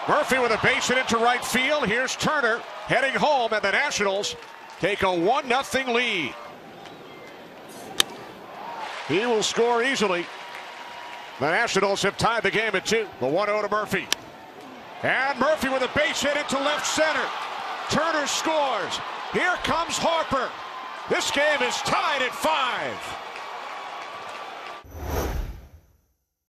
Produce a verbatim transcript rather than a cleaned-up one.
Murphy with a base hit into right field. Here's Turner heading home, and the Nationals take a one nothing lead. He will score easily. The Nationals have tied the game at two. The one oh to Murphy. And Murphy with a base hit into left center. Turner scores. Here comes Harper. This game is tied at five.